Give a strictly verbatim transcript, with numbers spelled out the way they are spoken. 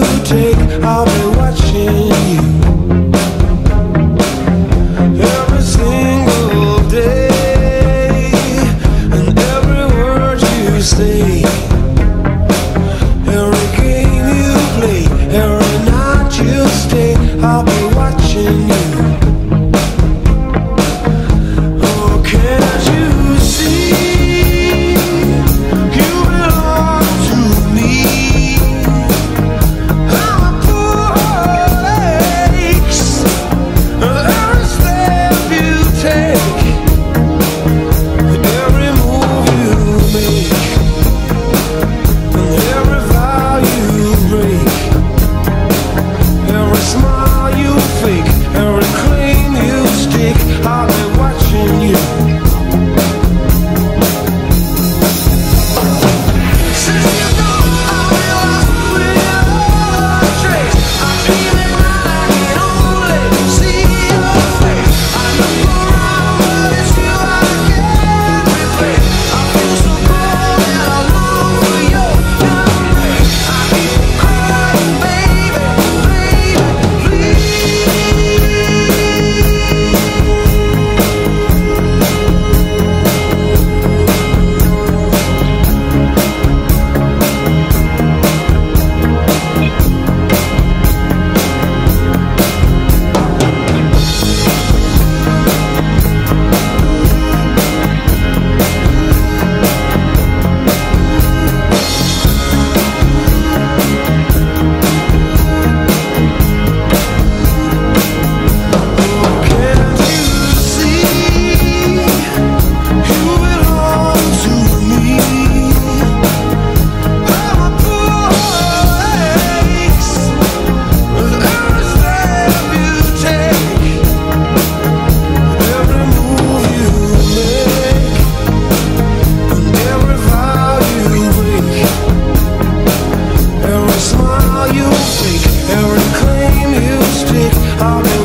take, I'll be watching you every single day, and every word you say, every game you play, every night you stay, I'll be watching you. Oh, can't you see you belong to me? I'm a poor heart aches every step you take, every move you make, and every vow you break, every smile you fake, every claim you stick, I'll be watching you. Since you go, I'll be lost without a trace. I'm feeling like I can only see your face. I look around, but it's you I can't replace. I feel so cold and I long for your embrace. I keep crying, baby, baby, please. Can't you see you belong to me? I'm a poor heart aches with every step you take, every move you make, and every vow you break, every smile you fake, every claim you stick, I'll be